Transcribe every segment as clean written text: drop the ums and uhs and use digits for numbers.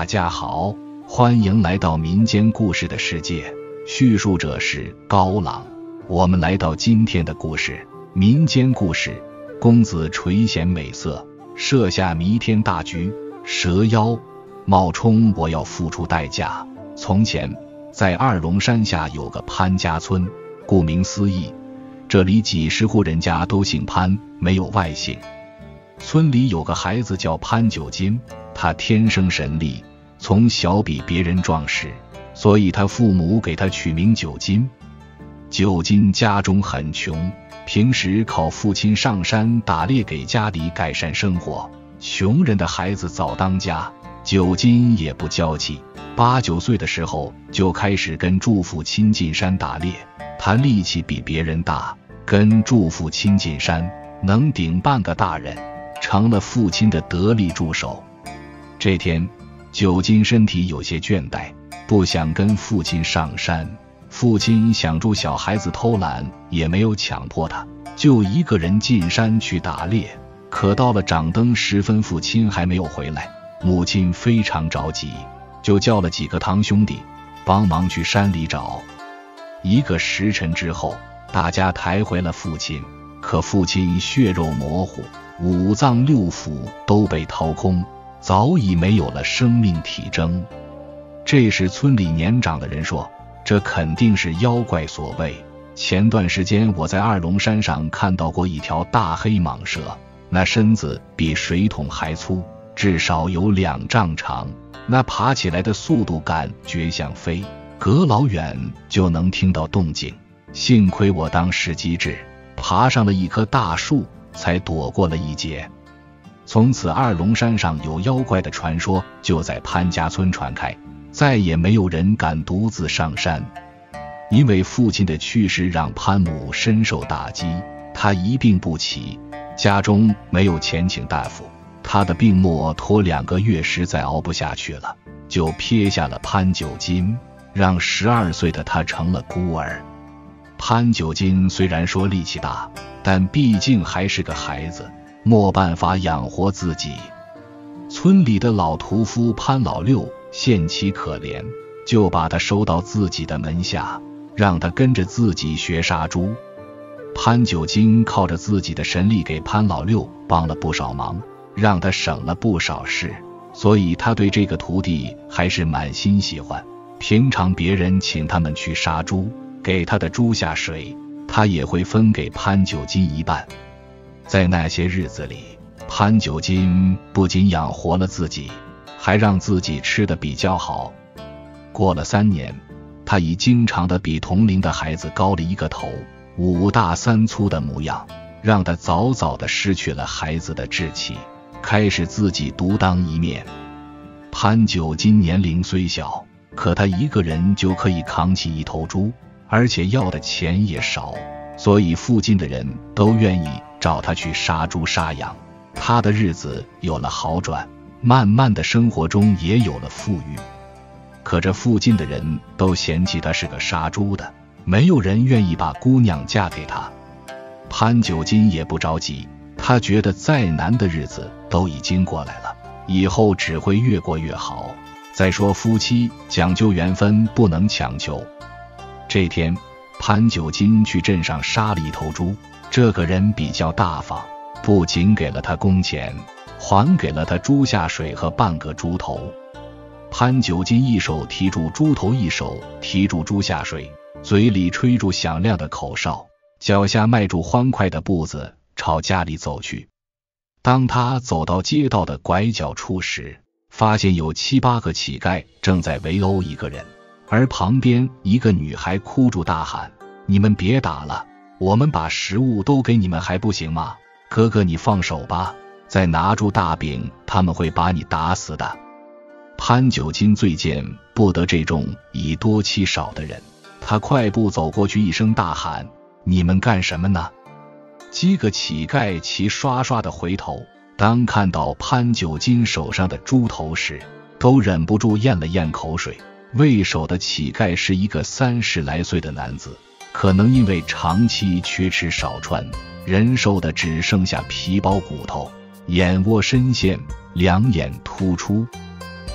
大家好，欢迎来到民间故事的世界，叙述者是高朗。我们来到今天的故事，民间故事。公子垂涎美色，设下弥天大局，蛇妖冒充我要付出代价。从前在二龙山下有个潘家村，顾名思义，这里几十户人家都姓潘，没有外姓。村里有个孩子叫潘九金，他天生神力，从小比别人壮实，所以他父母给他取名九金。九金家中很穷，平时靠父亲上山打猎给家里改善生活。穷人的孩子早当家，九金也不娇气，8、9岁的时候就开始跟祝父亲进山打猎。他力气比别人大，跟祝父亲进山能顶半个大人，成了父亲的得力助手。这天，九金身体有些倦怠，不想跟父亲上山。父亲想助小孩子偷懒，也没有强迫他，就一个人进山去打猎。可到了掌灯时分，父亲还没有回来，母亲非常着急，就叫了几个堂兄弟帮忙去山里找。1个时辰之后，大家抬回了父亲，可父亲血肉模糊，5脏6腑都被掏空，早已没有了生命体征。这时村里年长的人说，这肯定是妖怪所为。前段时间我在二龙山上看到过一条大黑蟒蛇，那身子比水桶还粗，至少有2丈长，那爬起来的速度感觉像飞，隔老远就能听到动静。幸亏我当时机智，爬上了一棵大树，才躲过了一劫。从此二龙山上有妖怪的传说就在潘家村传开，再也没有人敢独自上山。因为父亲的去世让潘母深受打击，他一病不起，家中没有钱请大夫，他的病末拖2个月实在熬不下去了，就撇下了潘九金，让12岁的他成了孤儿。潘九金虽然说力气大，但毕竟还是个孩子，没办法养活自己。村里的老屠夫潘老六见其可怜，就把他收到自己的门下，让他跟着自己学杀猪。潘九金靠着自己的神力给潘老六帮了不少忙，让他省了不少事，所以他对这个徒弟还是满心喜欢。平常别人请他们去杀猪，给他的猪下水，他也会分给潘九金一半。在那些日子里，潘九金不仅养活了自己，还让自己吃得比较好。过了3年，他已经常的比同龄的孩子高了1个头，5大3粗的模样，让他早早的失去了孩子的志气，开始自己独当一面。潘九金年龄虽小，可他一个人就可以扛起1头猪，而且要的钱也少，所以附近的人都愿意找他去杀猪杀羊。他的日子有了好转，慢慢的生活中也有了富裕。可这附近的人都嫌弃他是个杀猪的，没有人愿意把姑娘嫁给他。潘九金也不着急，他觉得再难的日子都已经过来了，以后只会越过越好。再说夫妻讲究缘分，不能强求。这天，潘九金去镇上杀了1头猪，这个人比较大方，不仅给了他工钱，还给了他猪下水和半个猪头。潘九金一手提住猪头，一手提住猪下水，嘴里吹住响亮的口哨，脚下迈住欢快的步子朝家里走去。当他走到街道的拐角处时，发现有7、8个乞丐正在围殴一个人，而旁边一个女孩哭住大喊，你们别打了，我们把食物都给你们还不行吗？哥哥你放手吧，再拿住大饼，他们会把你打死的。潘九金最见不得这种以多欺少的人，他快步走过去，一声大喊，你们干什么呢？几个乞丐齐刷刷地回头，当看到潘九金手上的猪头时，都忍不住咽了咽口水。为首的乞丐是一个30来岁的男子，可能因为长期缺吃少穿，人瘦的只剩下皮包骨头，眼窝深陷，两眼突出。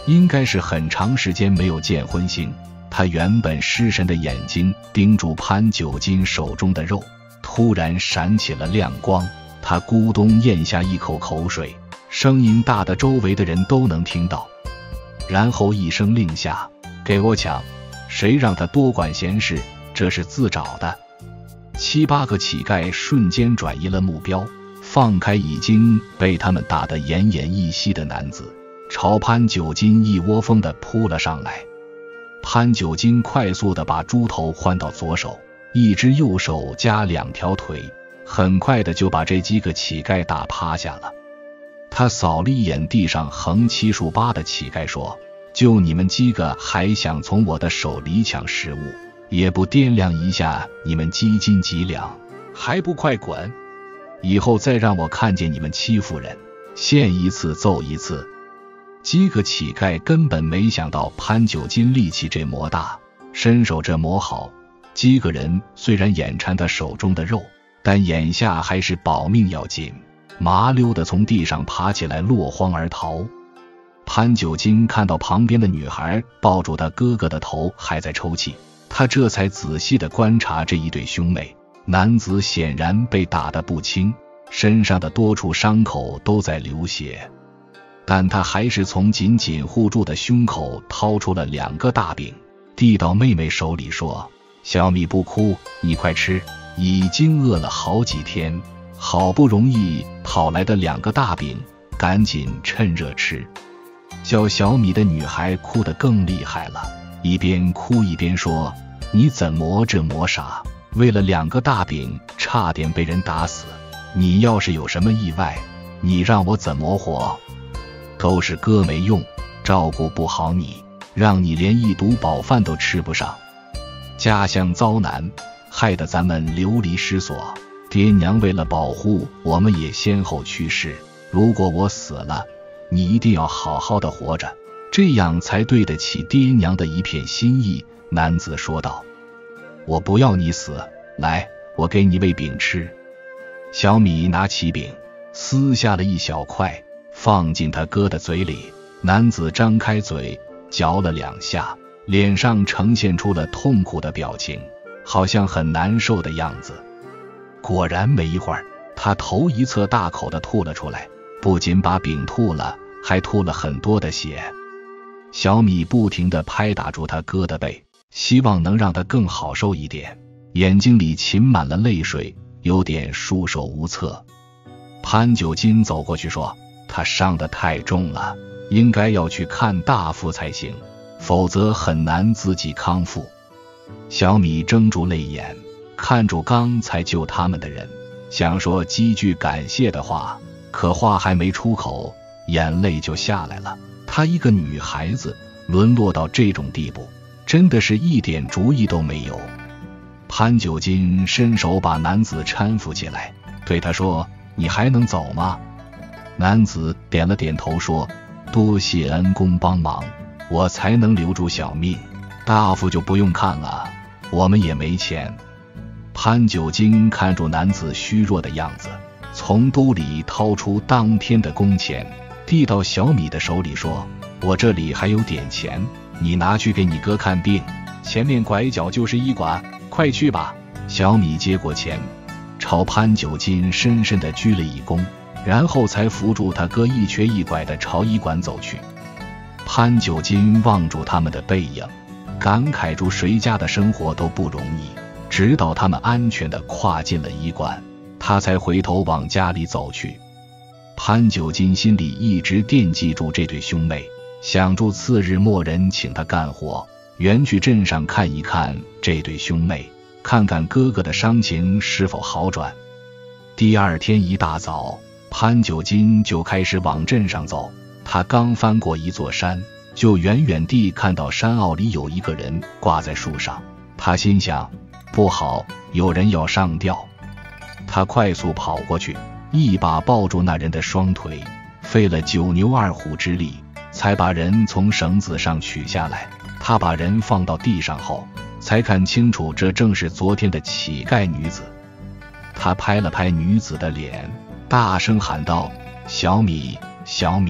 应该是很长时间没有见荤腥。他原本失神的眼睛盯住潘九斤手中的肉，突然闪起了亮光。他咕咚咽下一口口水，声音大的周围的人都能听到。然后一声令下，给我抢！谁让他多管闲事，这是自找的。7、8个乞丐瞬间转移了目标，放开已经被他们打得奄奄一息的男子，朝潘九斤一窝蜂地扑了上来。潘九斤快速地把猪头换到左手，一只右手加2条腿，很快的就把这几个乞丐打趴下了。他扫了一眼地上横7竖8的乞丐说，就你们几个还想从我的手里抢食物，也不掂量一下你们几斤几两，还不快滚！以后再让我看见你们欺负人，限一次揍一次。几个乞丐根本没想到潘九斤力气这么大，身手这么好。几个人虽然眼馋他手中的肉，但眼下还是保命要紧，麻溜地从地上爬起来，落荒而逃。潘九斤看到旁边的女孩抱住他哥哥的头还在抽泣，他这才仔细地观察这一对兄妹。男子显然被打得不轻，身上的多处伤口都在流血，但他还是从紧紧护住的胸口掏出了2个大饼，递到妹妹手里说，小米不哭，你快吃，已经饿了好几天，好不容易讨来的2个大饼，赶紧趁热吃。叫小米的女孩哭得更厉害了，一边哭一边说，你怎么这么傻，为了2个大饼差点被人打死，你要是有什么意外，你让我怎么活？都是哥没用，照顾不好你，让你连一毒饱饭都吃不上，家乡遭难，害得咱们流离失所，爹娘为了保护我们也先后去世，如果我死了，你一定要好好的活着，这样才对得起爹娘的一片心意。男子说道，我不要你死，来，我给你喂饼吃。小米拿起饼，撕下了一小块，放进他哥的嘴里。男子张开嘴嚼了2下，脸上呈现出了痛苦的表情，好像很难受的样子。果然没一会儿，他头一侧大口地吐了出来，不仅把饼吐了，还吐了很多的血。小米不停地拍打住他哥的背，希望能让他更好受一点，眼睛里噙满了泪水，有点束手无策。潘九斤走过去说，他伤得太重了，应该要去看大夫才行，否则很难自己康复。小米睁住泪眼，看住刚才救他们的人，想说几句感谢的话，可话还没出口，眼泪就下来了。她一个女孩子沦落到这种地步，真的是一点主意都没有。潘九斤伸手把男子搀扶起来，对他说，你还能走吗？男子点了点头说，多谢恩公帮忙，我才能留住小命，大夫就不用看了，我们也没钱。潘九斤看住男子虚弱的样子，从兜里掏出当天的工钱，递到小米的手里说，我这里还有点钱，你拿去给你哥看病，前面拐角就是医馆，快去吧。小米接过钱，朝潘九斤深深地鞠了一躬，然后才扶住他哥一瘸一拐地朝医馆走去。潘九斤望住他们的背影，感慨住谁家的生活都不容易，直到他们安全地跨进了医馆，他才回头往家里走去。潘九斤心里一直惦记住这对兄妹，想住次日没人请他干活，原去镇上看一看这对兄妹，看看哥哥的伤情是否好转。第二天一大早，潘九斤就开始往镇上走。他刚翻过一座山，就远远地看到山坳里有一个人挂在树上。他心想，不好，有人要上吊。他快速跑过去，一把抱住那人的双腿，费了9牛2虎之力，才把人从绳子上取下来。他把人放到地上后，才看清楚这正是昨天的乞丐女子。他拍了拍女子的脸，大声喊道，小米，小米。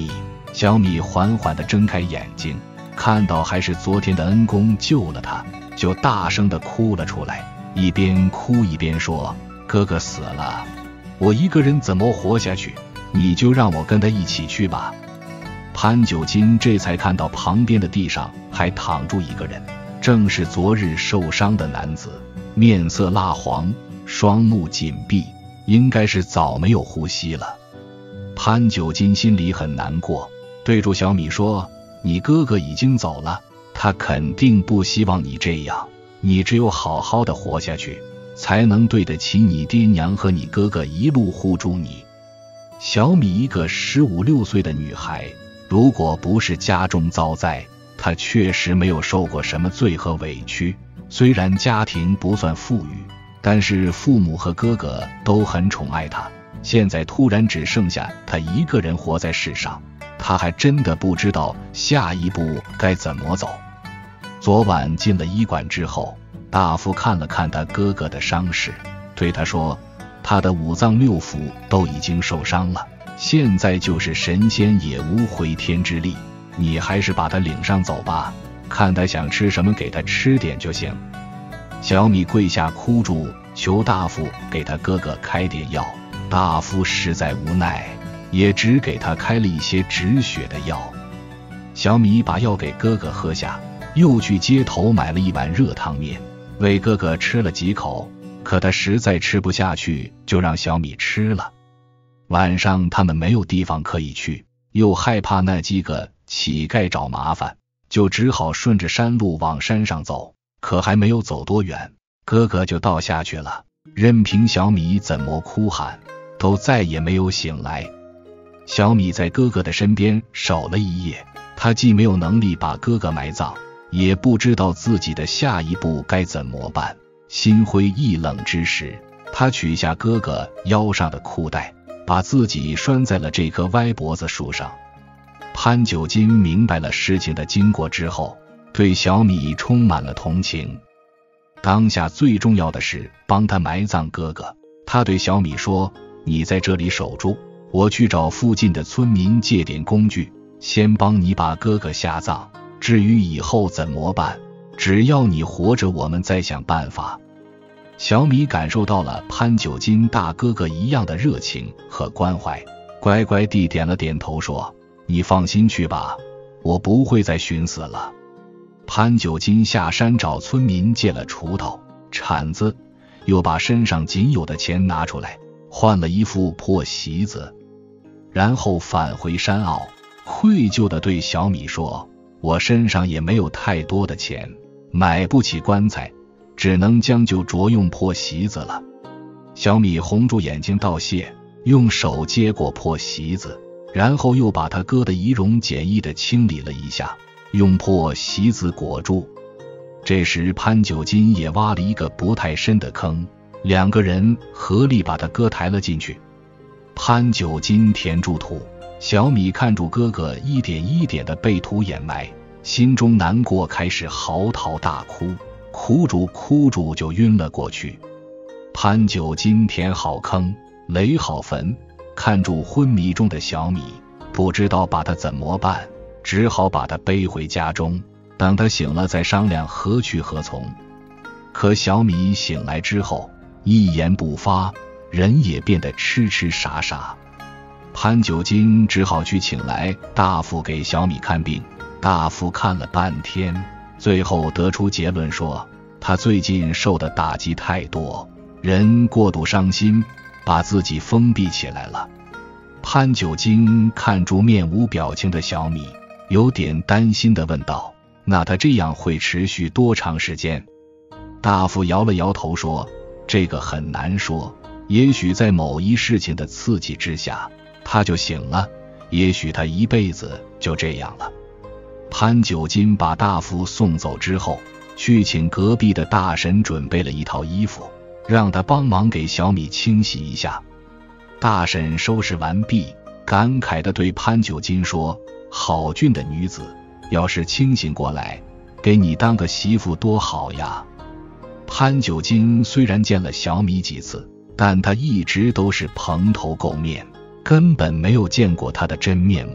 小米缓缓地睁开眼睛，看到还是昨天的恩公救了他，就大声地哭了出来，一边哭一边说：哥哥死了，我一个人怎么活下去？你就让我跟他一起去吧。潘九斤这才看到旁边的地上还躺住一个人，正是昨日受伤的男子，面色蜡黄，双目紧闭，应该是早没有呼吸了。潘九斤心里很难过，对住小米说：你哥哥已经走了，他肯定不希望你这样，你只有好好的活下去，才能对得起你爹娘和你哥哥一路护住你。小米一个15、16岁的女孩，如果不是家中遭灾，她确实没有受过什么罪和委屈。虽然家庭不算富裕，但是父母和哥哥都很宠爱她。现在突然只剩下她一个人活在世上，她还真的不知道下一步该怎么走。昨晚进了医馆之后，大夫看了看他哥哥的伤势，对他说：他的5脏6腑都已经受伤了，现在就是神仙也无回天之力，你还是把他领上走吧，看他想吃什么给他吃点就行。小米跪下哭住，求大夫给他哥哥开点药。大夫实在无奈，也只给他开了一些止血的药。小米把药给哥哥喝下，又去街头买了一碗热汤面，喂哥哥吃了几口，可他实在吃不下去，就让小米吃了。晚上他们没有地方可以去，又害怕那几个乞丐找麻烦，就只好顺着山路往山上走。可还没有走多远，哥哥就倒下去了，任凭小米怎么哭喊，都再也没有醒来。小米在哥哥的身边守了一夜，他既没有能力把哥哥埋葬，也不知道自己的下一步该怎么办。心灰意冷之时，他取下哥哥腰上的裤带，把自己拴在了这棵歪脖子树上。潘九斤明白了事情的经过之后，对小米充满了同情。当下最重要的是帮他埋葬哥哥，他对小米说：你在这里守住，我去找附近的村民借点工具，先帮你把哥哥下葬，至于以后怎么办，只要你活着，我们再想办法。小米感受到了潘九斤大哥哥一样的热情和关怀，乖乖地点了点头说：你放心去吧，我不会再寻死了。潘九斤下山找村民借了锄头、铲子，又把身上仅有的钱拿出来，换了一副破席子，然后返回山坳，愧疚地对小米说：我身上也没有太多的钱，买不起棺材，只能将就着用破席子了。小米红住眼睛道谢，用手接过破席子，然后又把他哥的仪容简易地清理了一下，用破席子裹住。这时潘九斤也挖了一个不太深的坑，两个人合力把他哥抬了进去。潘九斤填住土，小米看住哥哥一点一点地被土掩埋，心中难过，开始嚎啕大哭，哭住就晕了过去。潘九斤填好坑，垒好坟，看住昏迷中的小米，不知道把他怎么办，只好把他背回家中，等他醒了再商量何去何从。可小米醒来之后一言不发，人也变得痴痴傻傻。潘九斤只好去请来大夫给小米看病，大夫看了半天，最后得出结论说，他最近受的打击太多，人过度伤心，把自己封闭起来了。潘九斤看住面无表情的小米，有点担心地问道：那他这样会持续多长时间？大夫摇了摇头说：这个很难说，也许在某一事情的刺激之下他就醒了，也许他一辈子就这样了。潘九斤把大夫送走之后，去请隔壁的大婶准备了一套衣服，让他帮忙给小米清洗一下。大婶收拾完毕，感慨地对潘九斤说：好俊的女子，要是清醒过来，给你当个媳妇多好呀。潘九斤虽然见了小米几次，但他一直都是蓬头垢面，根本没有见过他的真面目。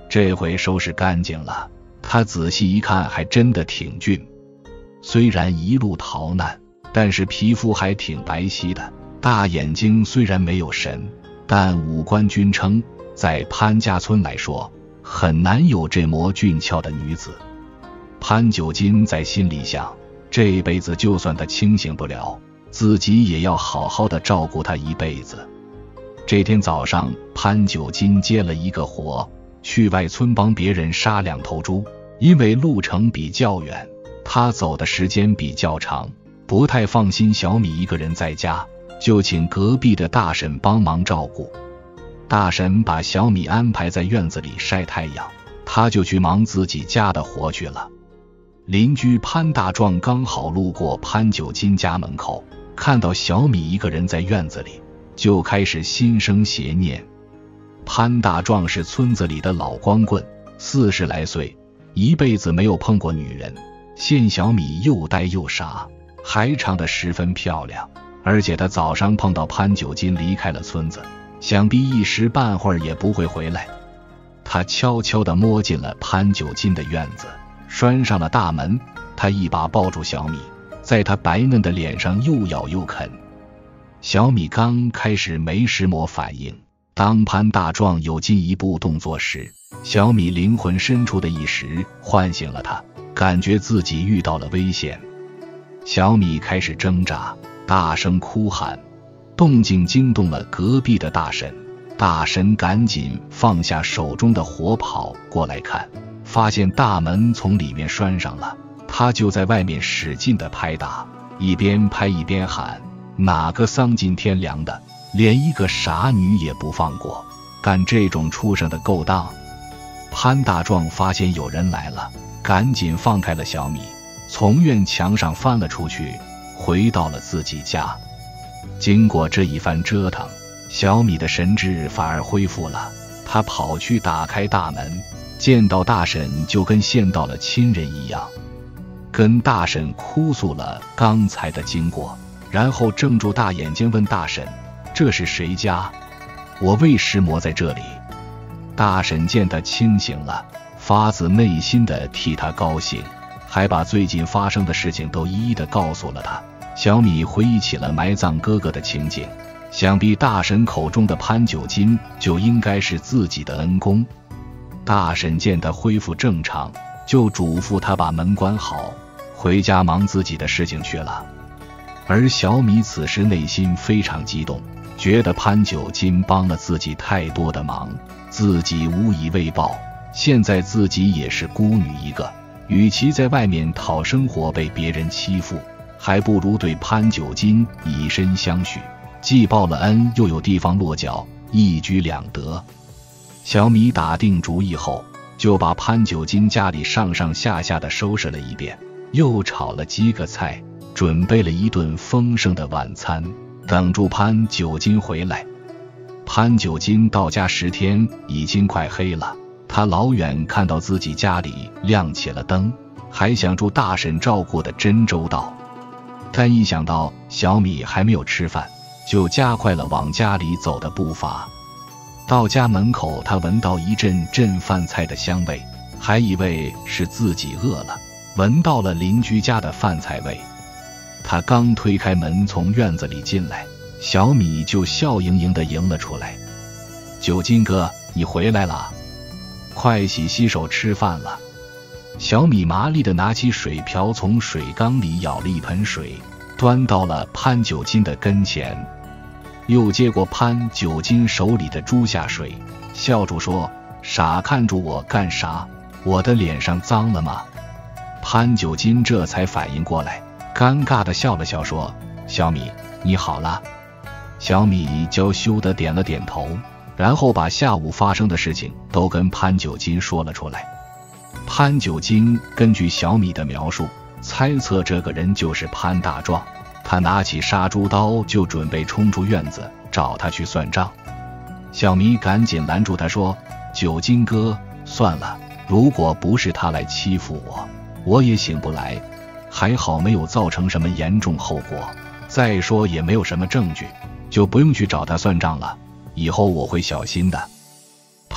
这回收拾干净了。他仔细一看，还真的挺俊。虽然一路逃难，但是皮肤还挺白皙的，大眼睛虽然没有神，但五官均称，在潘家村来说，很难有这么俊俏的女子。潘九斤在心里想，这辈子就算他清醒不了，自己也要好好的照顾她一辈子。这天早上，潘九斤接了一个活，去外村帮别人杀2头猪。因为路程比较远，他走的时间比较长，不太放心小米一个人在家，就请隔壁的大婶帮忙照顾。大婶把小米安排在院子里晒太阳，他就去忙自己家的活去了。邻居潘大壮刚好路过潘九斤家门口，看到小米一个人在院子里，就开始心生邪念。潘大壮是村子里的老光棍，40来岁，一辈子没有碰过女人，现小米又呆又傻，还长得十分漂亮，而且他早上碰到潘九斤离开了村子，想必一时半会儿也不会回来。他悄悄地摸进了潘九斤的院子，拴上了大门，他一把抱住小米，在他白嫩的脸上又咬又啃。小米刚开始没什么反应，当潘大壮有进一步动作时，小米灵魂深处的意识唤醒了他，感觉自己遇到了危险。小米开始挣扎，大声哭喊，动静惊动了隔壁的大婶。大婶赶紧放下手中的活跑过来看，发现大门从里面拴上了，他就在外面使劲地拍打，一边拍一边喊，哪个丧尽天良的，连一个傻女也不放过，干这种畜生的勾当。潘大壮发现有人来了，赶紧放开了小米，从院墙上翻了出去，回到了自己家。经过这一番折腾，小米的神智反而恢复了，他跑去打开大门，见到大婶就跟见到了亲人一样，跟大婶哭诉了刚才的经过，然后睁住大眼睛问大婶，这是谁家？我为什么在这里？大婶见他清醒了，发自内心的替他高兴，还把最近发生的事情都一一的告诉了他。小米回忆起了埋葬哥哥的情景，想必大婶口中的潘九斤就应该是自己的恩公。大婶见他恢复正常，就嘱咐他把门关好，回家忙自己的事情去了。而小米此时内心非常激动，觉得潘九斤帮了自己太多的忙，自己无以为报，现在自己也是孤女一个，与其在外面讨生活被别人欺负，还不如对潘九斤以身相许，既报了恩又有地方落脚，一举两得。小米打定主意后，就把潘九斤家里上上下下的收拾了一遍，又炒了几个菜，准备了一顿丰盛的晚餐，等住潘九斤回来。潘九斤到家时天已经快黑了，他老远看到自己家里亮起了灯，还想祝大婶照顾得真周到，但一想到小米还没有吃饭，就加快了往家里走的步伐。到家门口，他闻到一阵阵饭菜的香味，还以为是自己饿了，闻到了邻居家的饭菜味。他刚推开门从院子里进来，小米就笑盈盈地迎了出来，九斤哥，你回来了，快洗洗手吃饭了。小米麻利地拿起水瓢，从水缸里舀了一盆水，端到了潘九斤的跟前，又接过潘九斤手里的猪下水，笑住说，傻看住我干啥？我的脸上脏了吗？潘九斤这才反应过来，尴尬地笑了笑说，小米，你好了。小米娇羞地点了点头，然后把下午发生的事情都跟潘九斤说了出来。潘九斤根据小米的描述，猜测这个人就是潘大壮，他拿起杀猪刀就准备冲出院子找他去算账。小米赶紧拦住他说，九斤哥，算了，如果不是他来欺负我，我也醒不来，还好没有造成什么严重后果，再说也没有什么证据，就不用去找他算账了，以后我会小心的。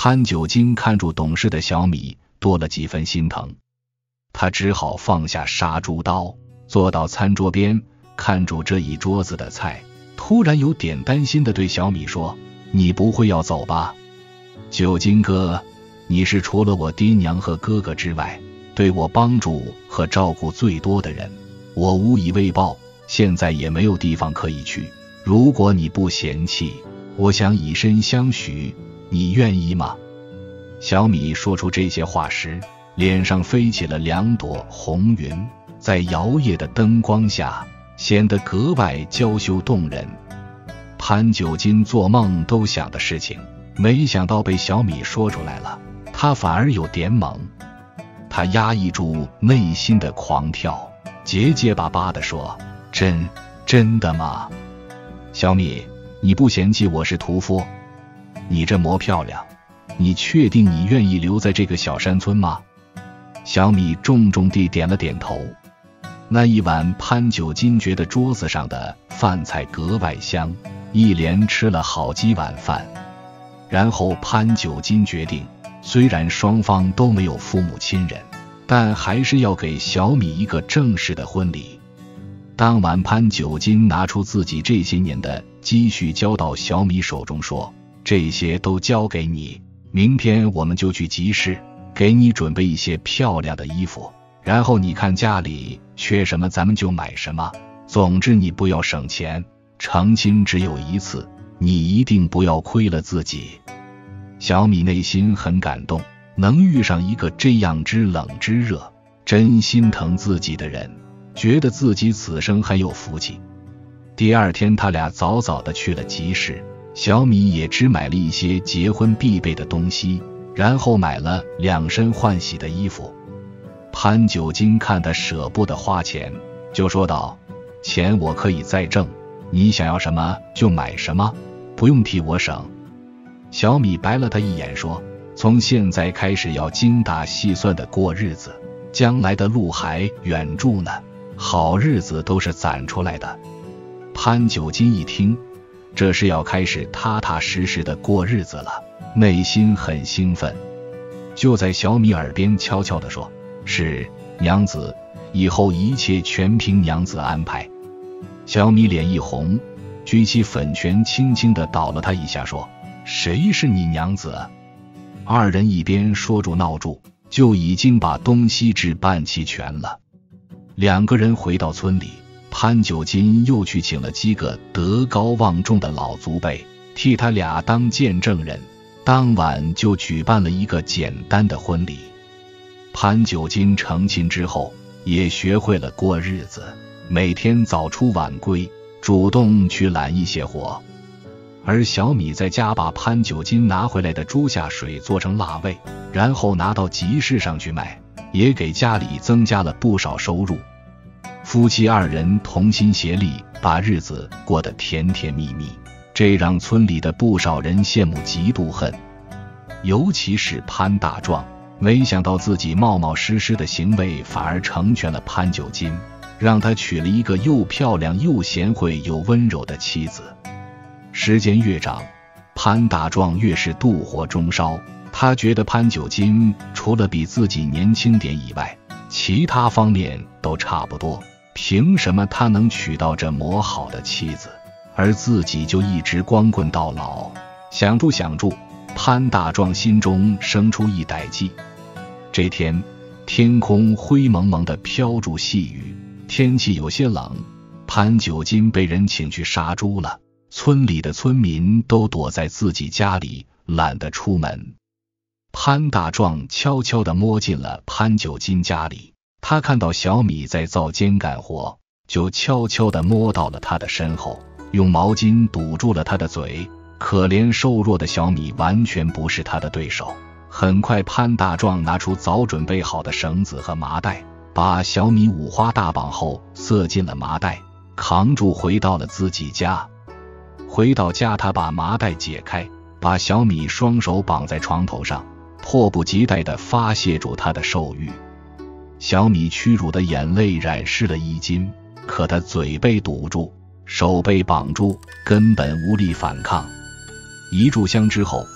潘九斤看住懂事的小米，多了几分心疼。他只好放下杀猪刀，坐到餐桌边，看住这一桌子的菜，突然有点担心地对小米说：“你不会要走吧？九斤哥，你是除了我爹娘和哥哥之外，对我帮助和照顾最多的人，我无以为报，现在也没有地方可以去。如果你不嫌弃，我想以身相许，你愿意吗？”小米说出这些话时，脸上飞起了2朵红云，在摇曳的灯光下显得格外娇羞动人。潘九斤做梦都想的事情，没想到被小米说出来了，他反而有点懵。他压抑住内心的狂跳，结结巴巴地说：“真的吗？小米，你不嫌弃我是屠夫？你这么漂亮，你确定你愿意留在这个小山村吗？”小米重重地点了点头。那一晚，潘九斤觉得桌子上的饭菜格外香，一连吃了好几碗饭。然后潘九斤决定，虽然双方都没有父母亲人，但还是要给小米一个正式的婚礼。当晚，潘九斤拿出自己这些年的积蓄交到小米手中，说：“这些都交给你，明天我们就去集市，给你准备一些漂亮的衣服，然后你看家里缺什么咱们就买什么，总之你不要省钱，成亲只有一次，你一定不要亏了自己。”小米内心很感动，能遇上一个这样知冷知热、真心疼自己的人，觉得自己此生很有福气。第二天他俩早早地去了集市，小米也只买了一些结婚必备的东西，然后买了2身换洗的衣服。潘九斤看他舍不得花钱，就说道：“钱我可以再挣，你想要什么就买什么，不用替我省。”小米白了他一眼说：“从现在开始要精打细算的过日子，将来的路还远住呢，好日子都是攒出来的。”潘九斤一听，这是要开始踏踏实实的过日子了，内心很兴奋，就在小米耳边悄悄地说：“是，娘子，以后一切全凭娘子安排。”小米脸一红，举起粉拳轻轻地捣了他一下，说：“谁是你娘子？”二人一边说住闹住，就已经把东西置办齐全了。2个人回到村里，潘九斤又去请了几个德高望重的老族辈，替他俩当见证人。当晚就举办了一个简单的婚礼。潘九斤成亲之后，也学会了过日子，每天早出晚归，主动去揽一些活。而小米在家把潘九斤拿回来的猪下水做成腊味，然后拿到集市上去卖，也给家里增加了不少收入。夫妻2人同心协力，把日子过得甜甜蜜蜜，这让村里的不少人羡慕嫉妒恨。尤其是潘大壮，没想到自己冒冒失失的行为反而成全了潘九斤，让他娶了一个又漂亮又贤惠又温柔的妻子。时间越长，潘大壮越是妒火中烧，他觉得潘九斤除了比自己年轻点以外，其他方面都差不多，凭什么他能娶到这么好的妻子，而自己就一直光棍到老？想住，潘大壮心中生出一歹计。这天，天空灰蒙蒙的飘住细雨，天气有些冷，潘九斤被人请去杀猪了。村里的村民都躲在自己家里，懒得出门。潘大壮悄悄地摸进了潘九斤家里，他看到小米在灶间干活，就悄悄地摸到了他的身后，用毛巾堵住了他的嘴。可怜瘦弱的小米完全不是他的对手。很快，潘大壮拿出早准备好的绳子和麻袋，把小米五花大绑后塞进了麻袋，扛住回到了自己家。回到家，他把麻袋解开，把小米双手绑在床头上，迫不及待地发泄出他的兽欲。小米屈辱的眼泪染湿了衣襟，可他嘴被堵住，手被绑住，根本无力反抗。一炷香之后，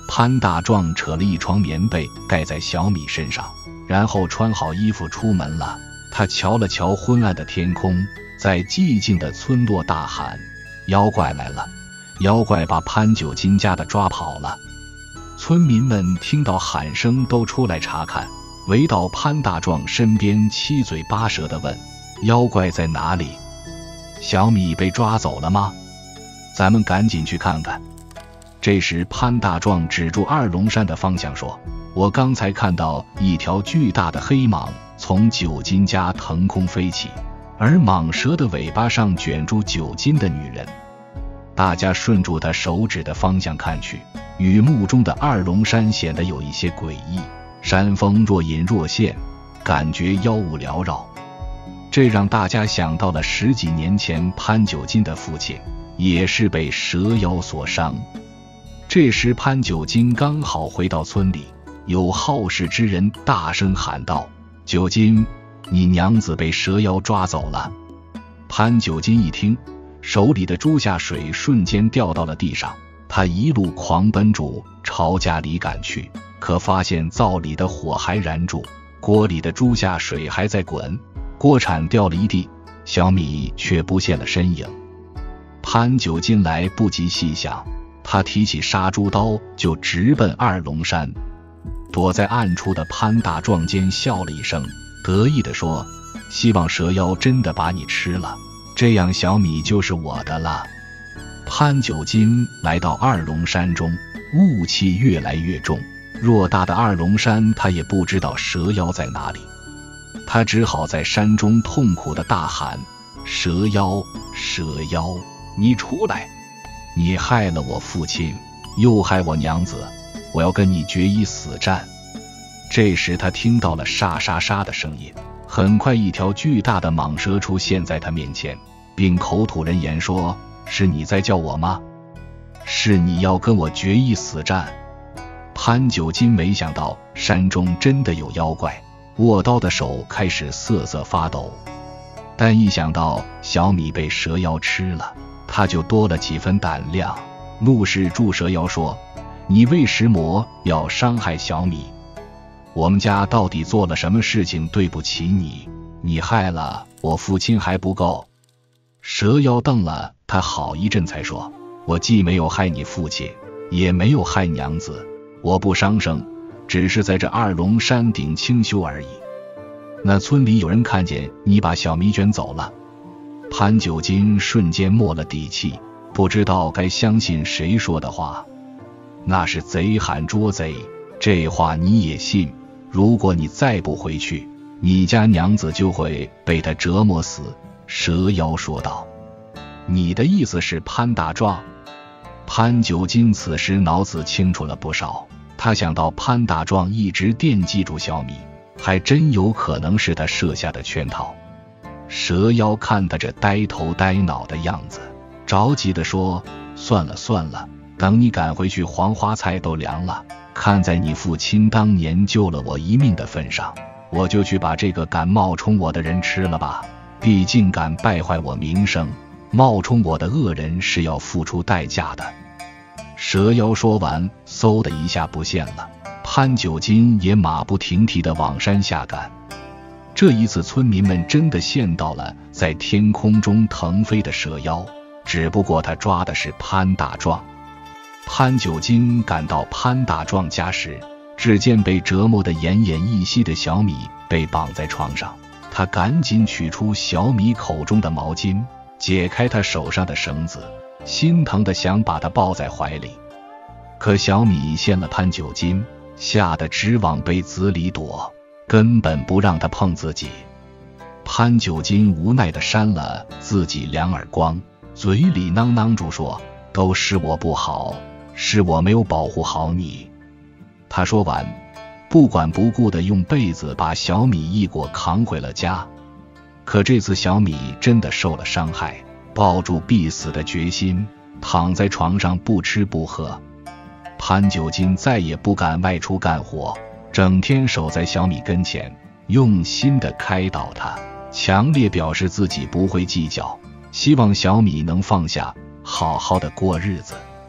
潘大壮扯了一床棉被盖在小米身上，然后穿好衣服出门了。他瞧了瞧昏暗的天空，在寂静的村落大喊：妖怪来了！妖怪把潘九金家的抓跑了。村民们听到喊声都出来查看，围到潘大壮身边，七嘴八舌地问：妖怪在哪里？小米被抓走了吗？咱们赶紧去看看。这时潘大壮指住二龙山的方向说：我刚才看到一条巨大的黑蟒从九金家腾空飞起，而蟒蛇的尾巴上卷住九金的女人。大家顺住他手指的方向看去，雨幕中的二龙山显得有一些诡异，山峰若隐若现，感觉妖雾缭绕。这让大家想到了10几年前潘九金的父亲也是被蛇妖所伤。这时潘九金刚好回到村里，有好事之人大声喊道：九金，你娘子被蛇妖抓走了。潘九金一听，手里的猪下水瞬间掉到了地上，他一路狂奔住朝家里赶去，可发现灶里的火还燃住，锅里的猪下水还在滚，锅铲掉了一地，小米却不见了身影。潘九金来不及细想，他提起杀猪刀就直奔二龙山。躲在暗处的潘大壮尖笑了一声，得意地说：希望蛇妖真的把你吃了，这样小米就是我的了。潘九金来到二龙山中，雾气越来越重，偌大的二龙山他也不知道蛇妖在哪里，他只好在山中痛苦地大喊：蛇妖，蛇妖，你出来！你害了我父亲，又害我娘子，我要跟你决一死战。这时他听到了沙沙沙的声音，很快一条巨大的蟒蛇出现在他面前，并口吐人言说：是你在叫我吗？是你要跟我决一死战？潘九金没想到山中真的有妖怪，握刀的手开始瑟瑟发抖，但一想到小米被蛇妖吃了，他就多了几分胆量，怒视住蛇妖说：你为什么要伤害小米？我们家到底做了什么事情对不起你？你害了我父亲还不够？蛇妖瞪了他好一阵才说：我既没有害你父亲，也没有害娘子，我不伤生，只是在这二龙山顶清修而已。那村里有人看见你把小米卷走了。潘九金瞬间没了底气，不知道该相信谁说的话。那是贼喊捉贼，这话你也信？如果你再不回去，你家娘子就会被他折磨死。蛇妖说道。你的意思是潘大壮？潘九金此时脑子清楚了不少，他想到潘大壮一直惦记住小米，还真有可能是他设下的圈套。蛇妖看他这呆头呆脑的样子，着急地说：算了算了，等你赶回去黄花菜都凉了，看在你父亲当年救了我一命的份上，我就去把这个敢冒充我的人吃了吧。毕竟敢败坏我名声，冒充我的恶人是要付出代价的。蛇妖说完，嗖的一下不见了。潘九金也马不停蹄地往山下赶。这一次村民们真的见到了在天空中腾飞的蛇妖，只不过他抓的是潘大壮。潘九金赶到潘大壮家时，只见被折磨得奄奄一息的小米被绑在床上，他赶紧取出小米口中的毛巾，解开他手上的绳子，心疼的想把他抱在怀里。可小米见了潘九金，吓得直往被子里躲，根本不让他碰自己。潘九金无奈地扇了自己2耳光，嘴里囔囔住说：都是我不好，是我没有保护好你。他说完，不管不顾地用被子把小米一裹扛回了家。可这次小米真的受了伤害，抱住必死的决心，躺在床上不吃不喝。潘九金再也不敢外出干活，整天守在小米跟前，用心地开导他，强烈表示自己不会计较，希望小米能放下，好好的过日子。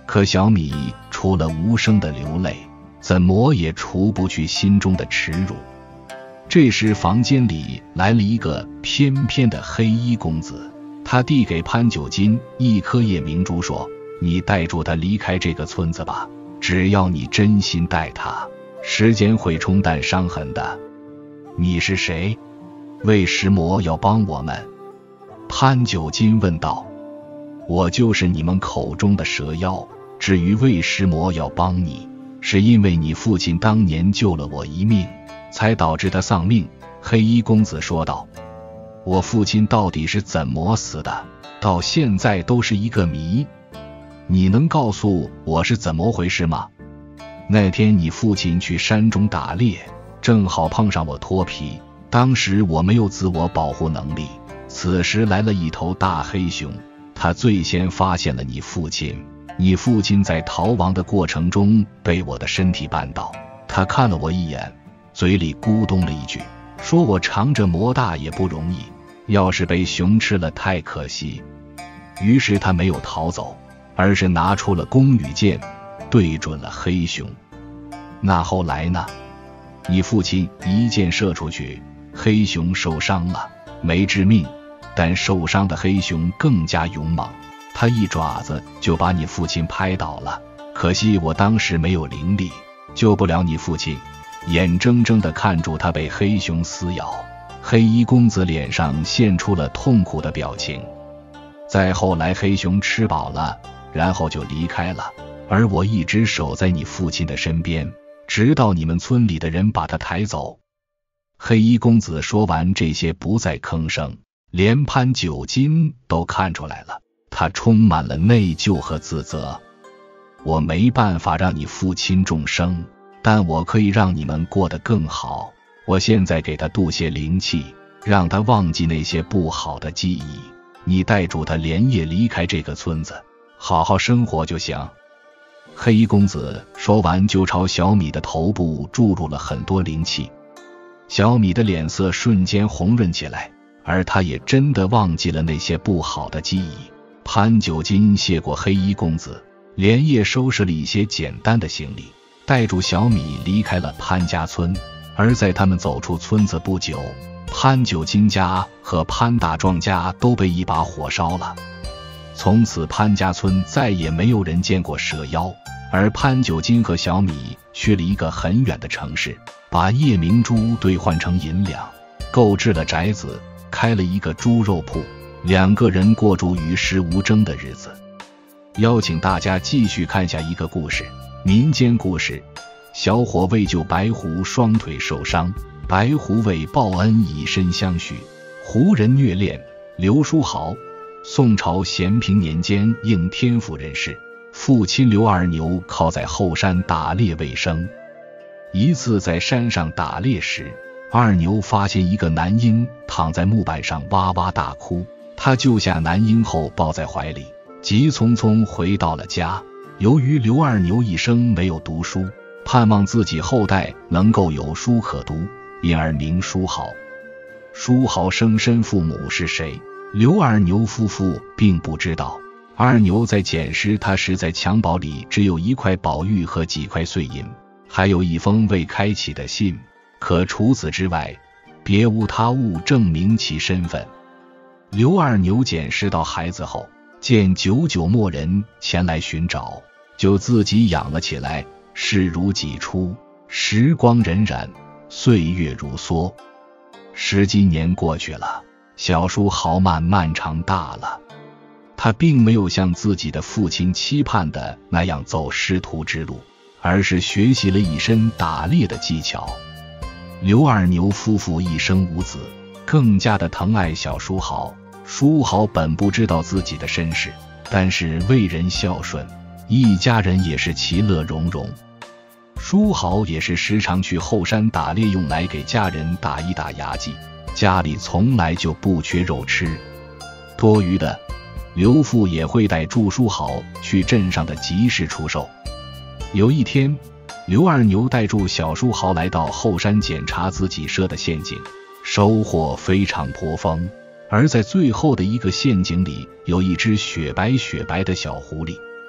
可小米除了无声的流泪，怎么也除不去心中的耻辱。这时房间里来了一个翩翩的黑衣公子，他递给潘九金一颗夜明珠，说：你带住他离开这个村子吧，只要你真心待他，时间会冲淡伤痕的。你是谁？为什么要帮我们？潘九金问道。我就是你们口中的蛇妖，至于为什么要帮你，是因为你父亲当年救了我一命，才导致他丧命。黑衣公子说道。我父亲到底是怎么死的，到现在都是一个谜。你能告诉我是怎么回事吗？那天你父亲去山中打猎，正好碰上我脱皮，当时我没有自我保护能力，此时来了一头大黑熊，他最先发现了你父亲。你父亲在逃亡的过程中被我的身体绊倒，他看了我一眼，嘴里咕咚了一句，说我长着魔大也不容易，要是被熊吃了太可惜。于是他没有逃走，而是拿出了弓与箭，对准了黑熊。那后来呢？你父亲一箭射出去，黑熊受伤了，没致命，但受伤的黑熊更加勇猛，他一爪子就把你父亲拍倒了。可惜我当时没有灵力，救不了你父亲，眼睁睁地看住他被黑熊撕咬。黑衣公子脸上现出了痛苦的表情。再后来黑熊吃饱了，然后就离开了，而我一直守在你父亲的身边，直到你们村里的人把他抬走。黑衣公子说完这些不再吭声，连潘九金都看出来了，他充满了内疚和自责。我没办法让你父亲重生，但我可以让你们过得更好。我现在给他渡些灵气，让他忘记那些不好的记忆。你带住他连夜离开这个村子，好好生活就行。黑衣公子说完就朝小米的头部注入了很多灵气，小米的脸色瞬间红润起来，而他也真的忘记了那些不好的记忆。潘九金谢过黑衣公子，连夜收拾了一些简单的行李，带住小米离开了潘家村。而在他们走出村子不久，潘九金家和潘大壮家都被一把火烧了。从此潘家村再也没有人见过蛇妖，而潘九金和小米去了一个很远的城市，把夜明珠兑换成银两，购置了宅子，开了一个猪肉铺，两个人过住与世无争的日子。邀请大家继续看下一个故事，民间故事。小伙为救白狐双腿受伤，白狐为报恩以身相许。胡人虐恋。刘书豪，宋朝咸平年间应天府人士，父亲刘二牛靠在后山打猎为生。一次在山上打猎时，二牛发现一个男婴躺在木板上哇哇大哭，他救下男婴后抱在怀里，急匆匆回到了家。由于刘二牛一生没有读书，盼望自己后代能够有书可读，因而名书豪。书豪生身父母是谁，刘二牛夫妇并不知道。二牛在捡尸他时，在襁褓里只有一块宝玉和几块碎银，还有一封未开启的信，可除此之外，别无他物证明其身份。刘二牛捡尸到孩子后，见久久没人前来寻找，就自己养了起来。视如己出，时光荏苒，岁月如梭。10几年过去了，小书豪慢慢长大了。他并没有像自己的父亲期盼的那样走师徒之路，而是学习了一身打猎的技巧。刘二牛夫妇一生无子，更加的疼爱小书豪。书豪本不知道自己的身世，但是为人孝顺，一家人也是其乐融融。书豪也是时常去后山打猎，用来给家人打一打牙祭，家里从来就不缺肉吃。多余的，刘父也会带祝书豪去镇上的集市出售。有一天，刘二牛带住小书豪来到后山检查自己设的陷阱，收获非常颇丰。而在最后的一个陷阱里，有一只雪白的小狐狸。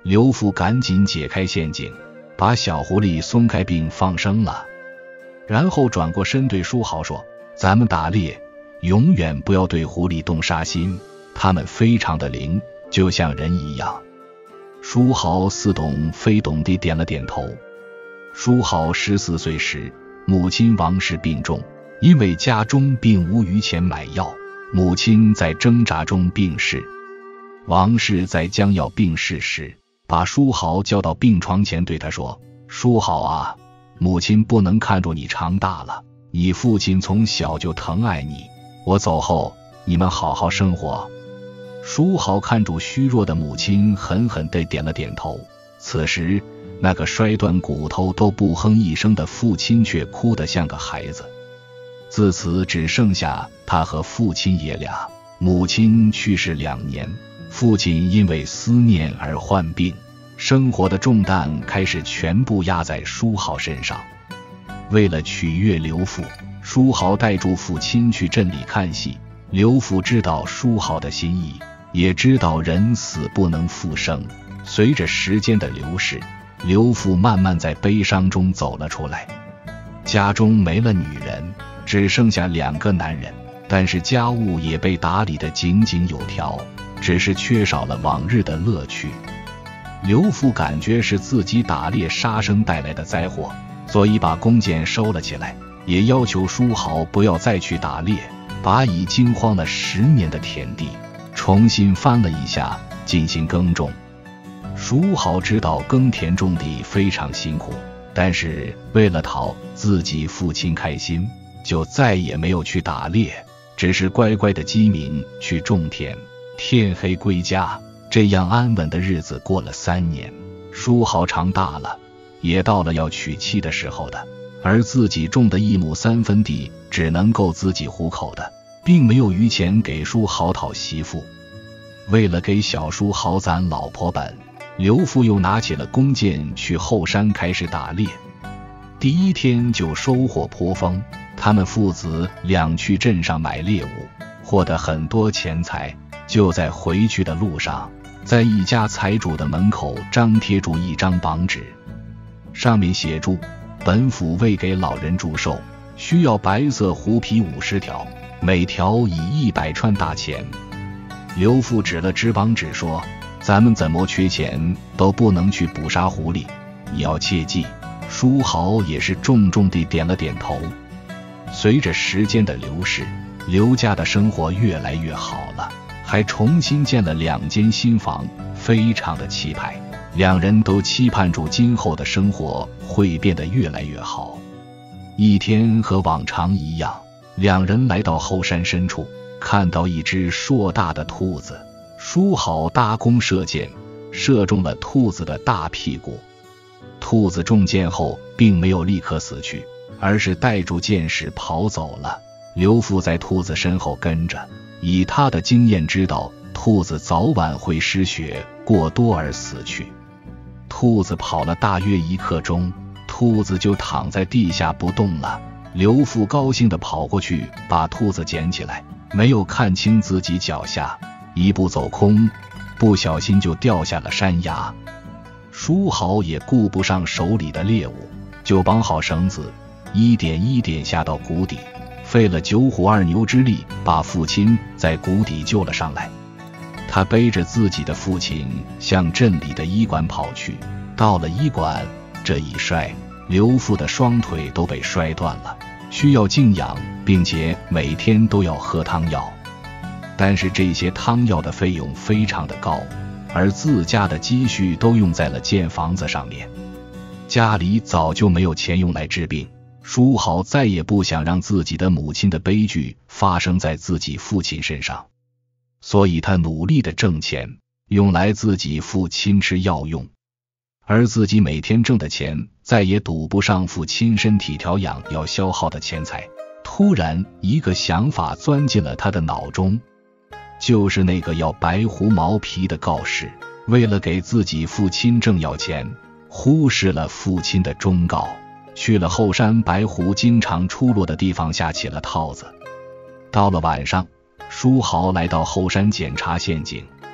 刘父赶紧解开陷阱，把小狐狸松开并放生了，然后转过身对书豪说：咱们打猎永远不要对狐狸动杀心，它们非常的灵，就像人一样。书豪似懂非懂地点了点头。书豪14岁时，母亲王氏病重，因为家中并无余钱买药，母亲在挣扎中病逝。王氏在将要病逝时，把书豪叫到病床前对他说：书豪啊，母亲不能看着你长大了，你父亲从小就疼爱你，我走后你们好好生活。书豪看住虚弱的母亲，狠狠地点了点头。此时那个摔断骨头都不哼一声的父亲却哭得像个孩子。自此只剩下他和父亲爷俩。母亲去世2年，父亲因为思念而患病，生活的重担开始全部压在书豪身上。为了取悦刘父，书豪带住父亲去镇里看戏。刘父知道书豪的心意，也知道人死不能复生。随着时间的流逝，刘父慢慢在悲伤中走了出来。家中没了女人，只剩下2个男人，但是家务也被打理得井井有条，只是缺少了往日的乐趣。刘父感觉是自己打猎杀生带来的灾祸，所以把弓箭收了起来，也要求书豪不要再去打猎，把已经荒了10年的田地重新翻了一下，进行耕种。书豪知道耕田种地非常辛苦，但是为了讨自己父亲开心，就再也没有去打猎，只是乖乖的鸡鸣去种田，天黑归家。这样安稳的日子过了3年，书豪长大了，也到了要娶妻的时候的，而自己种的1亩3分地只能够自己糊口的，并没有余钱给书豪讨媳妇。为了给小书豪攒老婆本，刘父又拿起了弓箭去后山开始打猎。第1天就收获颇丰，他们父子俩去镇上买猎物，获得很多钱财。就在回去的路上，在一家财主的门口张贴住一张榜纸，上面写住：本府为给老人祝寿，需要白色狐皮50条，每条以100串大钱。刘父指了指榜纸说：咱们怎么缺钱都不能去捕杀狐狸，你要切记。书豪也是重重地点了点头。随着时间的流逝，刘家的生活越来越好了，还重新建了2间新房，非常的气派。2人都期盼住今后的生活会变得越来越好。一天和往常一样，2人来到后山深处，看到一只硕大的兔子。书豪搭弓射箭，射中了兔子的大屁股。兔子中箭后并没有立刻死去，而是带住箭矢跑走了。刘父在兔子身后跟着，以他的经验知道兔子早晚会失血过多而死去。兔子跑了大约1刻钟，兔子就躺在地下不动了。刘父高兴地跑过去把兔子捡起来，没有看清自己脚下，一步走空，不小心就掉下了山崖。书豪也顾不上手里的猎物，就绑好绳子，一点一点下到谷底，费了9虎2牛之力把父亲在谷底救了上来。他背着自己的父亲向镇里的医馆跑去。到了医馆，这一摔，刘父的双腿都被摔断了，需要静养，并且每天都要喝汤药。但是这些汤药的费用非常的高，而自家的积蓄都用在了建房子上面，家里早就没有钱用来治病。书豪再也不想让自己的母亲的悲剧发生在自己父亲身上，所以他努力的挣钱，用来自己父亲吃药用，而自己每天挣的钱再也赌不上父亲身体调养要消耗的钱财。突然一个想法钻进了他的脑中，就是那个要白狐毛皮的告示。为了给自己父亲挣药钱，忽视了父亲的忠告，去了后山白狐经常出没的地方下起了套子。到了晚上，书豪来到后山检查陷阱，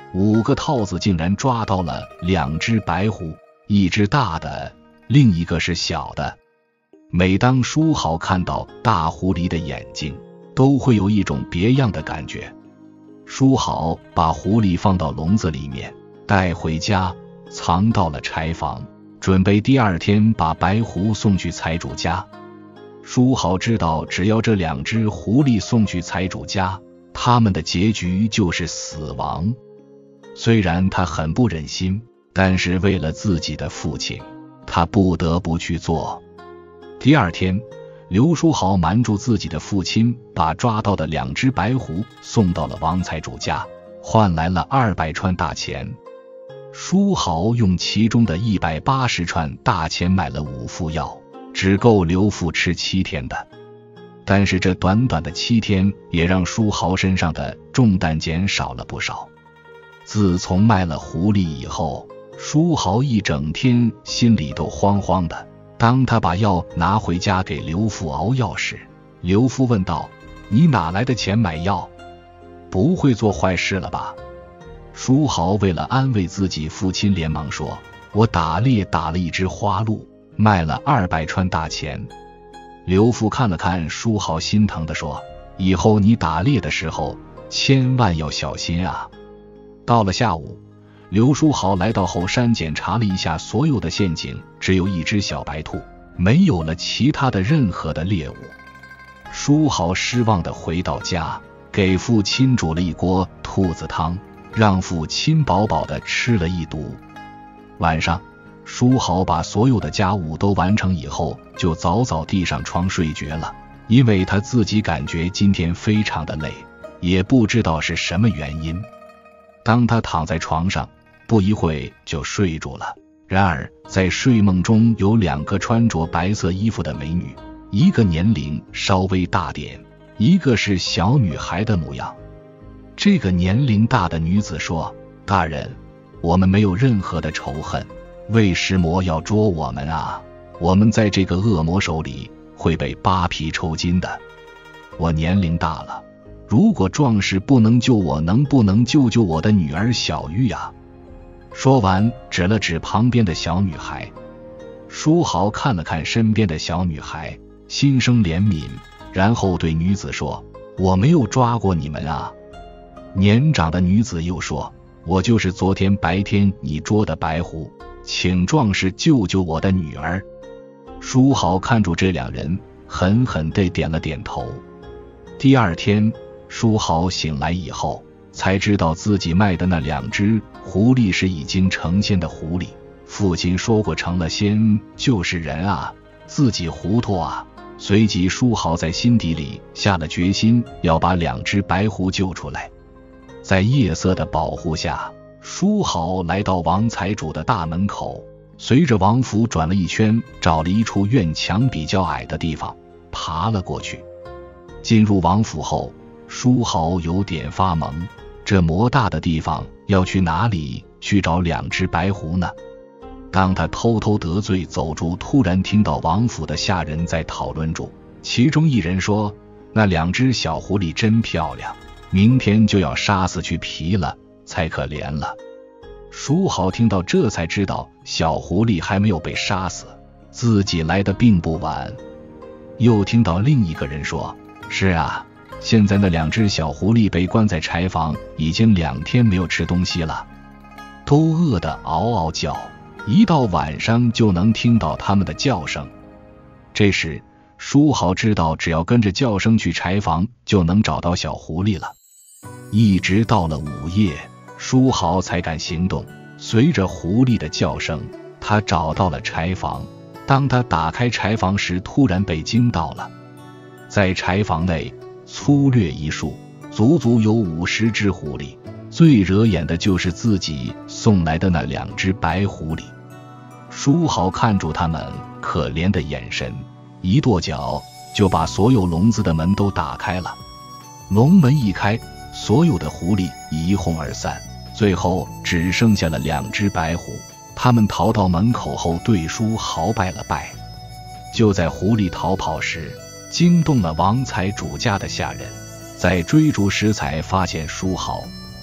5个套子竟然抓到了2只白狐，一只大的，另一个是小的。每当书豪看到大狐狸的眼睛，都会有一种别样的感觉。书豪把狐狸放到笼子里面，带回家，藏到了柴房，准备第2天把白狐送去财主家。书豪知道，只要这2只狐狸送去财主家，他们的结局就是死亡。虽然他很不忍心，但是为了自己的父亲，他不得不去做。第2天，刘书豪瞒住自己的父亲，把抓到的2只白狐送到了王财主家，换来了200串大钱。书豪用其中的180串大钱买了5副药，只够刘父吃7天的。但是这短短的7天，也让书豪身上的重担减少了不少。自从卖了狐狸以后，书豪一整天心里都慌慌的。当他把药拿回家给刘父熬药时，刘父问道：“你哪来的钱买药？不会做坏事了吧？”书豪为了安慰自己父亲，连忙说：“我打猎打了1只花鹿，卖了200串大钱。”刘父看了看书豪，心疼地说：“以后你打猎的时候千万要小心啊。”到了下午，刘书豪来到后山检查了一下所有的陷阱，只有1只小白兔，没有了其他的任何的猎物。书豪失望地回到家，给父亲煮了1锅兔子汤，让父亲饱饱地吃了一肚。晚上，书豪把所有的家务都完成以后，就早早地上床睡觉了，因为他自己感觉今天非常的累，也不知道是什么原因。当他躺在床上，不一会就睡住了。然而在睡梦中有2个穿着白色衣服的美女，一个年龄稍微大点，一个是小女孩的模样。这个年龄大的女子说：“大人，我们没有任何的仇恨，为什么要捉我们啊？我们在这个恶魔手里会被扒皮抽筋的。我年龄大了，如果壮士不能救我，能不能救救我的女儿小玉啊？”说完指了指旁边的小女孩。书豪看了看身边的小女孩，心生怜悯，然后对女子说：“我没有抓过你们啊。”年长的女子又说：“我就是昨天白天你捉的白狐，请壮士救救我的女儿。”书豪看住这2人，狠狠地点了点头。第2天，书豪醒来以后，才知道自己卖的那2只狐狸是已经成仙的狐狸。父亲说过，成了仙就是人啊，自己糊涂啊。随即书豪在心底里下了决心，要把2只白狐救出来。在夜色的保护下，书豪来到王财主的大门口，随着王府转了一圈，找了一处院墙比较矮的地方，爬了过去。进入王府后，书豪有点发懵，这么大的地方要去哪里去找2只白狐呢？当他偷偷得罪走住，突然听到王府的下人在讨论住，其中一人说：“那2只小狐狸真漂亮，明天就要杀死去皮了，才可怜了。”书豪听到这才知道小狐狸还没有被杀死，自己来的并不晚。又听到另一个人说：“是啊，现在那2只小狐狸被关在柴房，已经2天没有吃东西了，都饿得嗷嗷叫，一到晚上就能听到它们的叫声。”这时书豪知道，只要跟着叫声去柴房，就能找到小狐狸了。一直到了午夜，书豪才敢行动。随着狐狸的叫声，他找到了柴房。当他打开柴房时，突然被惊到了。在柴房内粗略一数，足足有50只狐狸，最惹眼的就是自己送来的那2只白狐狸。书豪看住他们可怜的眼神，一跺脚就把所有笼子的门都打开了。笼门一开，所有的狐狸一哄而散，最后只剩下了2只白狐。他们逃到门口后，对书豪拜了拜。就在狐狸逃跑时，惊动了王财主家的下人，在追逐时才发现书豪。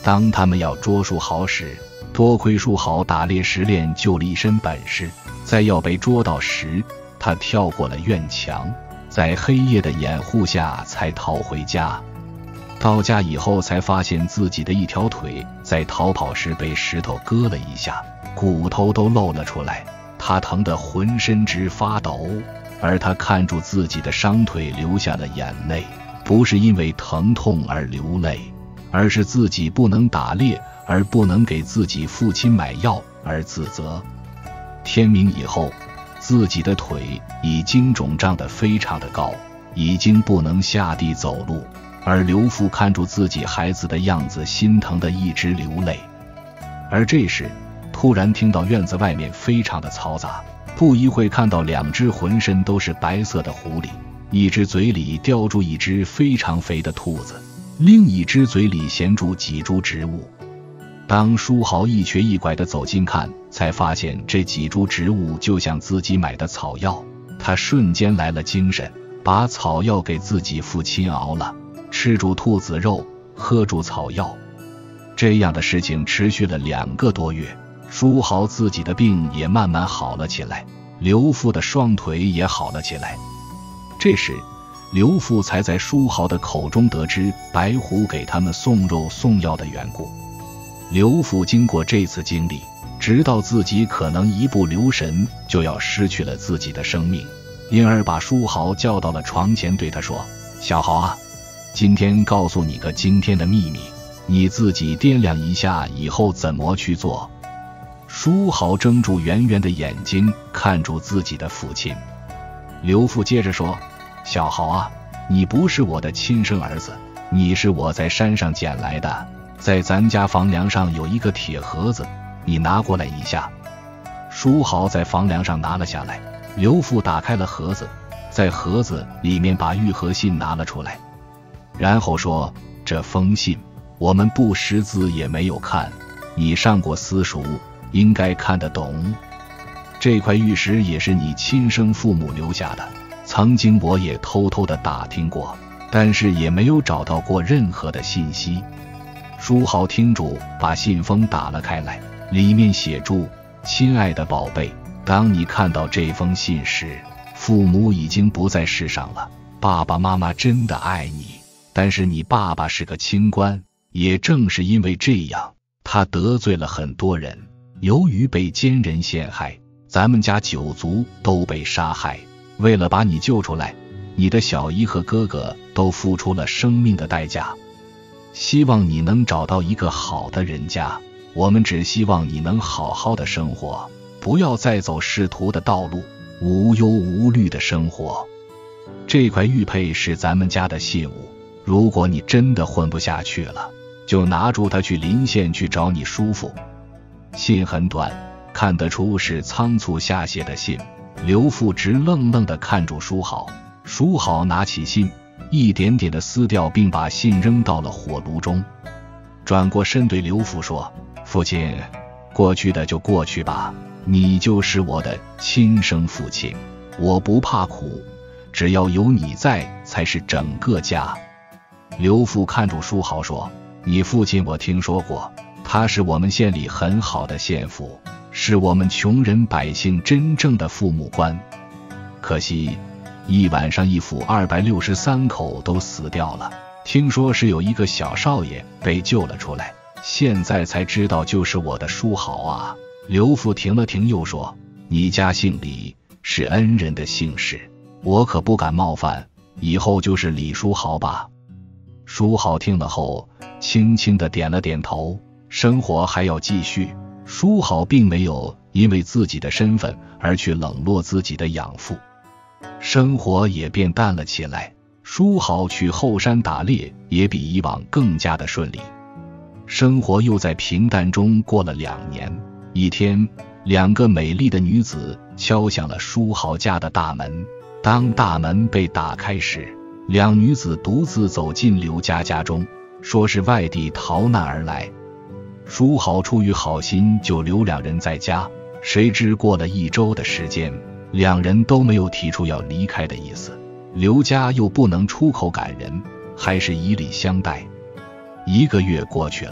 当他们要捉书豪时，多亏书豪打猎时练就了一身本事，在要被捉到时，他跳过了院墙，在黑夜的掩护下才逃回家。到家以后才发现自己的一条腿在逃跑时被石头割了一下，骨头都露了出来，他疼得浑身直发抖。而他看住自己的伤腿流下了眼泪，不是因为疼痛而流泪，而是自己不能打猎，而不能给自己父亲买药而自责。天明以后，自己的腿已经肿胀得非常的高，已经不能下地走路，而刘父看住自己孩子的样子，心疼得一直流泪。而这时突然听到院子外面非常的嘈杂，不一会看到2只浑身都是白色的狐狸，一只嘴里叼住一只非常肥的兔子，另一只嘴里衔住几株植物。当书豪一瘸一拐地走近看，才发现这几株植物就像自己买的草药，他瞬间来了精神，把草药给自己父亲熬了，吃住兔子肉，喝住草药。这样的事情持续了2个多月，书豪自己的病也慢慢好了起来，刘父的双腿也好了起来。这时刘父才在书豪的口中得知白虎给他们送肉送药的缘故。刘父经过这次经历，知道自己可能一不留神就要失去了自己的生命，因而把书豪叫到了床前，对他说：小豪啊，今天告诉你个惊天的秘密，你自己掂量一下以后怎么去做。书豪睁住圆圆的眼睛看住自己的父亲。刘父接着说：小豪啊，你不是我的亲生儿子，你是我在山上捡来的，在咱家房梁上有一个铁盒子，你拿过来一下。书豪在房梁上拿了下来，刘父打开了盒子，在盒子里面把玉盒信拿了出来，然后说：这封信我们不识字也没有看，你上过私塾，应该看得懂。这块玉石也是你亲生父母留下的，曾经我也偷偷地打听过，但是也没有找到过任何的信息。书豪听住，把信封打了开来，里面写住：亲爱的宝贝，当你看到这封信时，父母已经不在世上了，爸爸妈妈真的爱你，但是你爸爸是个清官，也正是因为这样，他得罪了很多人，由于被奸人陷害，咱们家9族都被杀害。为了把你救出来，你的小姨和哥哥都付出了生命的代价。希望你能找到一个好的人家，我们只希望你能好好的生活，不要再走仕途的道路，无忧无虑的生活。这块玉佩是咱们家的信物，如果你真的混不下去了，就拿住它去临县去找你叔父。信很短，看得出是仓促下写的信。刘父直愣愣地看住书豪，书豪拿起信，一点点地撕掉，并把信扔到了火炉中，转过身对刘父说：父亲，过去的就过去吧，你就是我的亲生父亲，我不怕苦，只要有你在才是整个家。刘父看住书豪说：你父亲我听说过，他是我们县里很好的县府，是我们穷人百姓真正的父母官，可惜一晚上一府263口都死掉了，听说是有一个小少爷被救了出来，现在才知道就是我的书豪啊。刘父停了停，又说：你家姓李，是恩人的姓氏，我可不敢冒犯，以后就是李书豪吧。书豪听了后轻轻地点了点头，生活还要继续。书豪并没有因为自己的身份而去冷落自己的养父，生活也变淡了起来。书豪去后山打猎也比以往更加的顺利，生活又在平淡中过了2年。一天，2个美丽的女子敲响了书豪家的大门。当大门被打开时，2女子独自走进刘家家中，说是外地逃难而来。书豪出于好心就留2人在家，谁知过了1周的时间，2人都没有提出要离开的意思。刘家又不能出口赶人，还是以礼相待。1个月过去了，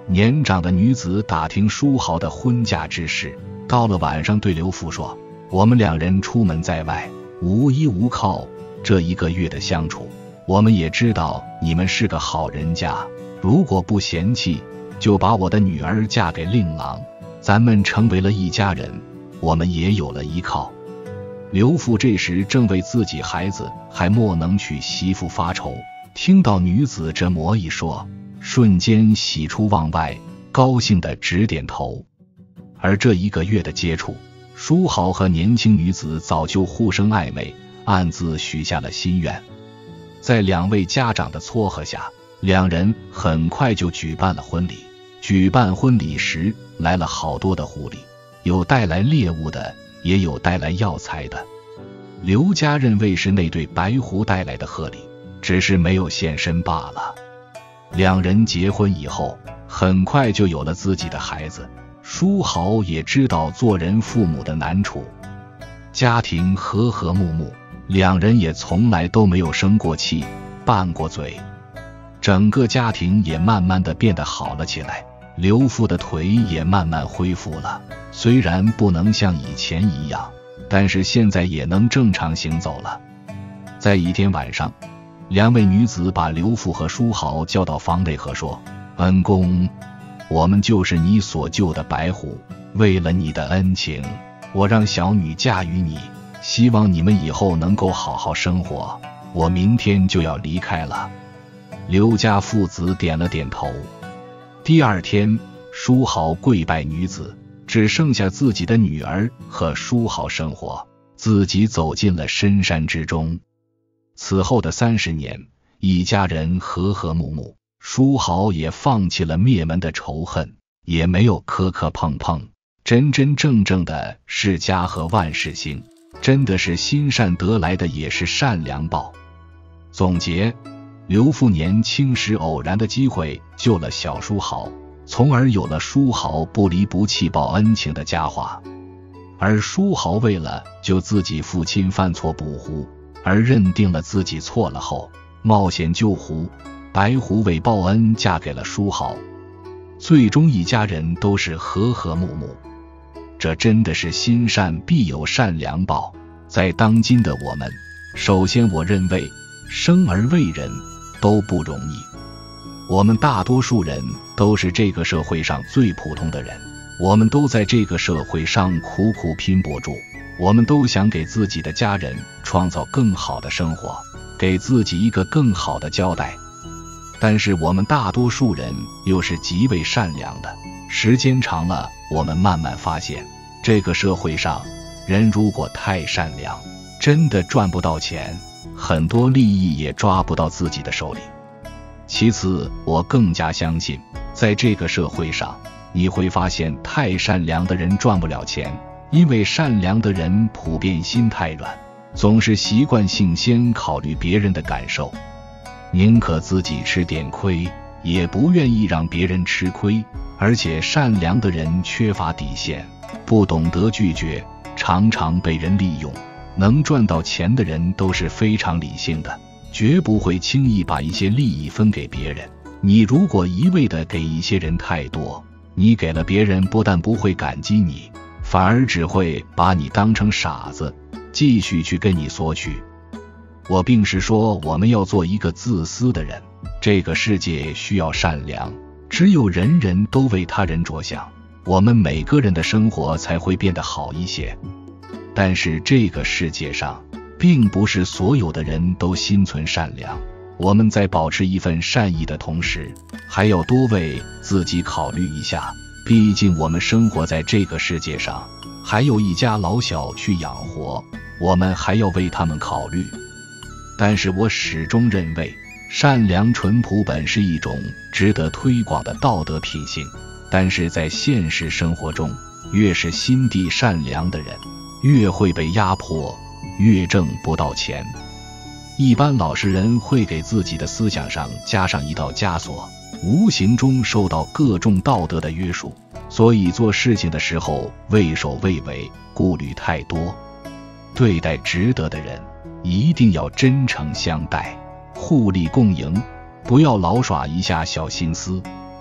年长的女子打听书豪的婚嫁之事，到了晚上对刘父说，我们两人出门在外，无依无靠，这1个月的相处，我们也知道你们是个好人家，如果不嫌弃，就把我的女儿嫁给令郎，咱们成为了一家人，我们也有了依靠。刘父这时正为自己孩子还莫能娶媳妇发愁，听到女子这么一说，瞬间喜出望外，高兴地直点头。而这1个月的接触，书豪和年轻女子早就互生暧昧，暗自许下了心愿。在2位家长的撮合下，两人很快就举办了婚礼。举办婚礼时来了好多的狐狸，有带来猎物的，也有带来药材的。刘家认为是那对白狐带来的贺礼，只是没有现身罢了。两人结婚以后，很快就有了自己的孩子。书豪也知道做人父母的难处，家庭和和睦睦，两人也从来都没有生过气，拌过嘴。整个家庭也慢慢的变得好了起来，刘父的腿也慢慢恢复了，虽然不能像以前一样，但是现在也能正常行走了。在一天晚上，2位女子把刘父和书豪叫到房内和说，恩公，我们就是你所救的白虎，为了你的恩情，我让小女嫁与你，希望你们以后能够好好生活，我明天就要离开了。刘家父子点了点头。第2天，书豪跪拜女子，只剩下自己的女儿和书豪生活，自己走进了深山之中。此后的30年，一家人和和睦睦，书豪也放弃了灭门的仇恨，也没有磕磕碰碰，真真正正的是家和万事兴，真的是心善得来的，也是善良报。总结，刘父年轻时偶然的机会救了小书豪，从而有了书豪不离不弃报恩情的佳话。而书豪为了救自己父亲犯错捕狐，而认定了自己错了后，冒险救狐，白狐为报恩嫁给了书豪，最终一家人都是和和睦睦。这真的是心善必有善良报。在当今的我们，首先我认为生而为人都不容易，我们大多数人都是这个社会上最普通的人，我们都在这个社会上苦苦拼搏住，我们都想给自己的家人创造更好的生活，给自己一个更好的交代。但是我们大多数人又是极为善良的，时间长了，我们慢慢发现，这个社会上人如果太善良，真的赚不到钱，很多利益也抓不到自己的手里。其次，我更加相信，在这个社会上，你会发现太善良的人赚不了钱，因为善良的人普遍心太软，总是习惯性先考虑别人的感受，宁可自己吃点亏，也不愿意让别人吃亏。而且善良的人缺乏底线，不懂得拒绝，常常被人利用。能赚到钱的人都是非常理性的，绝不会轻易把一些利益分给别人。你如果一味的给一些人太多，你给了别人不但不会感激你，反而只会把你当成傻子，继续去跟你索取。我并是说我们要做一个自私的人，这个世界需要善良，只有人人都为他人着想，我们每个人的生活才会变得好一些。但是这个世界上并不是所有的人都心存善良，我们在保持一份善意的同时，还要多为自己考虑一下，毕竟我们生活在这个世界上，还有一家老小去养活，我们还要为他们考虑。但是我始终认为，善良淳朴本是一种值得推广的道德品性，但是在现实生活中，越是心地善良的人，越会被压迫，越挣不到钱。一般老实人会给自己的思想上加上一道枷锁，无形中受到各种道德的约束，所以做事情的时候畏首畏尾，顾虑太多。对待值得的人，一定要真诚相待，互利共赢，不要老耍一下小心思。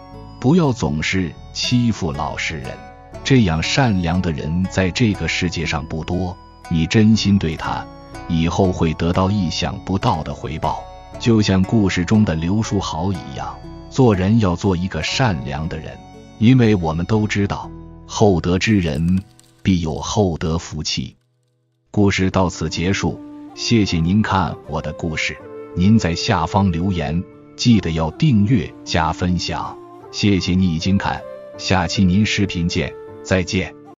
不要总是欺负老实人，这样善良的人在这个世界上不多，你真心对他，以后会得到意想不到的回报。就像故事中的刘书豪一样，做人要做一个善良的人，因为我们都知道，厚德之人必有厚德福气。故事到此结束，谢谢您看我的故事。您在下方留言，记得要订阅加分享，谢谢你已经看，下期您视频见，再见。